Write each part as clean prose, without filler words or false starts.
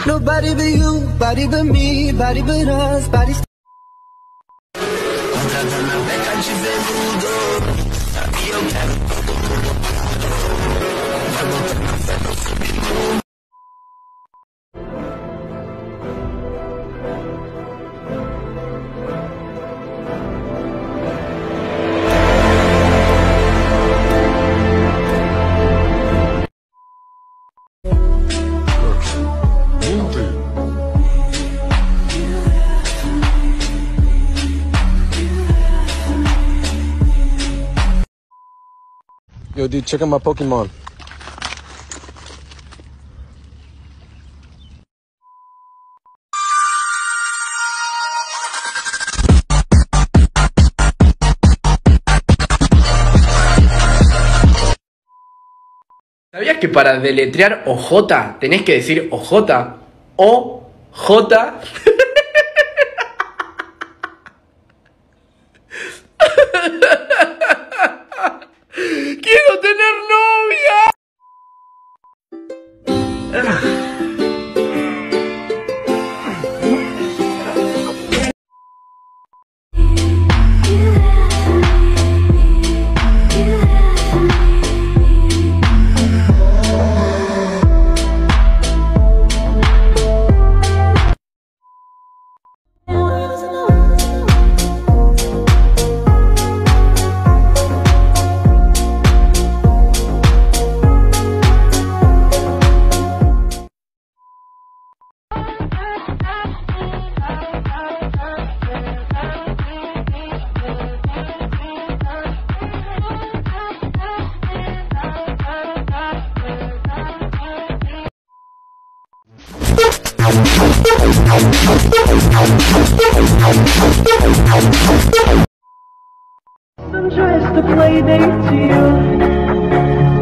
Nobody but you, body but me, body but us, body. Yo, dude, check out my Pokemon. ¿Sabías que para deletrear OJ tenés que decir OJ? O-J. ¡Quiero tener novia! I'm just a play date to you.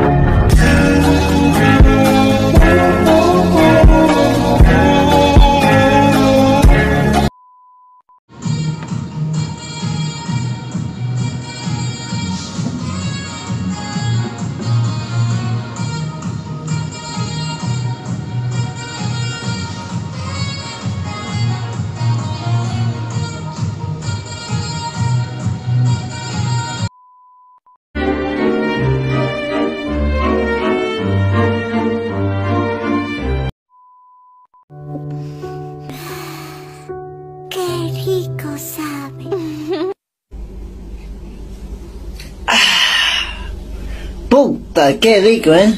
Qué rico sabe. Puta, qué rico, ¿eh?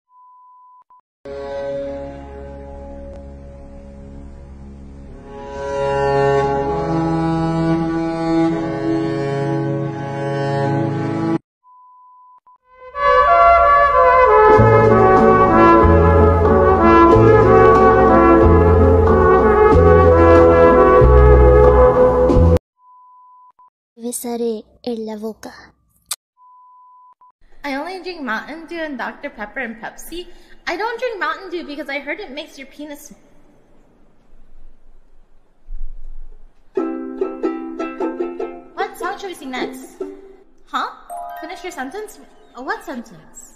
Besaré en la boca. I only drink Mountain Dew and Dr. Pepper and Pepsi. I don't drink Mountain Dew because I heard it makes your penis... What song should we sing next? Huh? Finish your sentence? What sentence?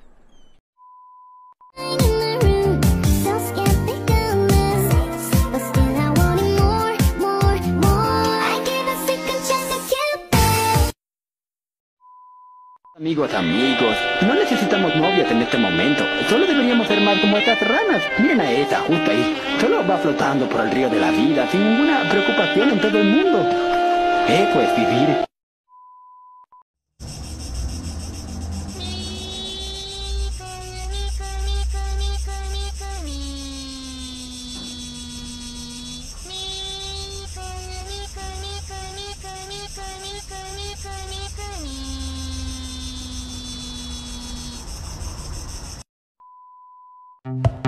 Amigos, no necesitamos novias en este momento. Solo deberíamos ser más como estas ranas. Miren a esa, justo ahí. Solo va flotando por el río de la vida sin ninguna preocupación en todo el mundo. Eso es vivir. Thank you.